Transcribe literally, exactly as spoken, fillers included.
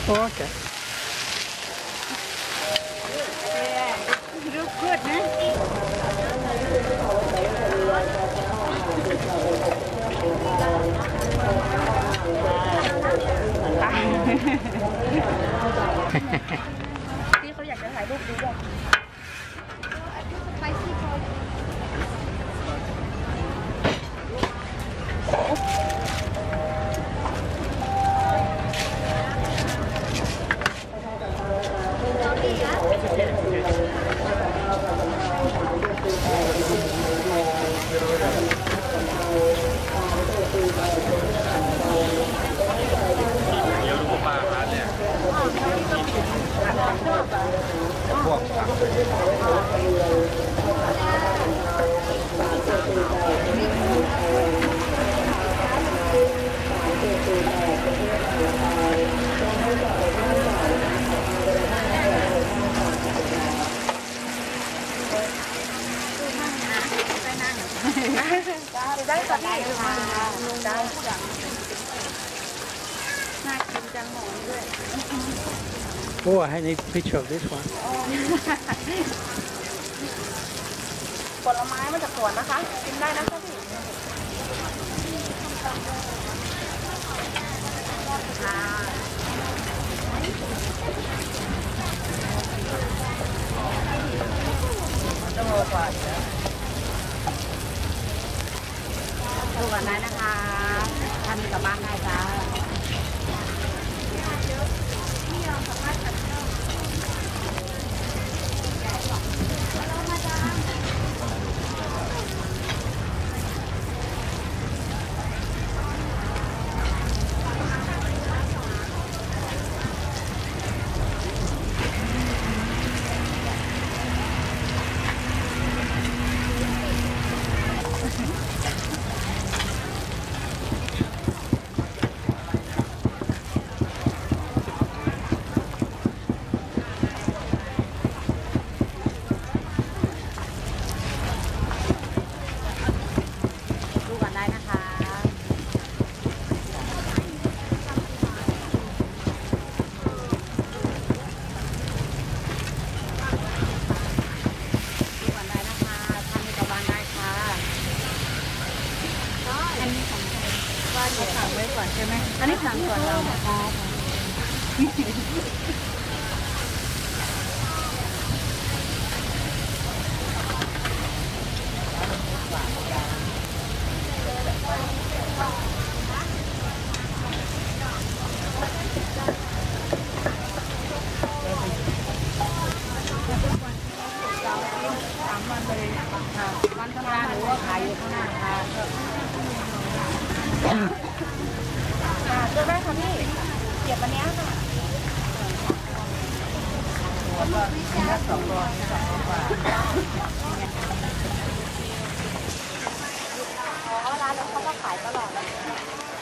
Okay. Yeah, it looks good, huh? Tíเขาอยากจะถ่ายรูปดูด้วยพวกผักได้ก็ได้ค่ะได้น่ากินจังหมดด้วย Oh, I need a picture of this one. ผลไม้มาจากสวนนะคะกินได้นะคะพี่ต้องโลกว่าดูกันได้นะคะทำกับบ้านได้จ้าสั่งไว้ก่อนใช่ไหมอันนี้สั่งก่อนเราค่ะสามวันเลยค่ะวันธรรมดาหรือว่าขายอยู่ข้างหน้าค่ะเลือกได้ค่ะพี่เก็บวันนี้ค่ะหัวก็สองร้อยสองร้อยกว่าอ๋อร้านนี้เขาก็ขายตลอดเลย